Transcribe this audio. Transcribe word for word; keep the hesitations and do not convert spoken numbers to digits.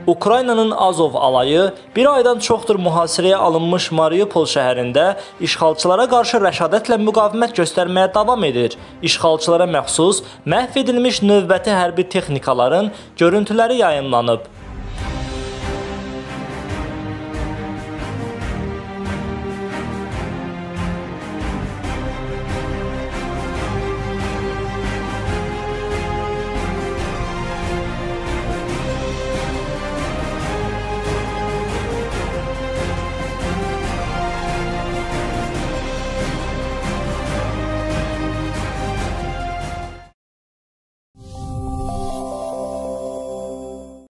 Ukraynanın Azov alayı bir aydan çoxdur mühasirəyə alınmış Mariupol şəhərində işğalçılara qarşı rəşadətlə müqavimət göstərməyə davam edir. İşğalçılara məxsus məhv edilmiş növbəti hərbi texnikaların görüntüləri yayımlanıb.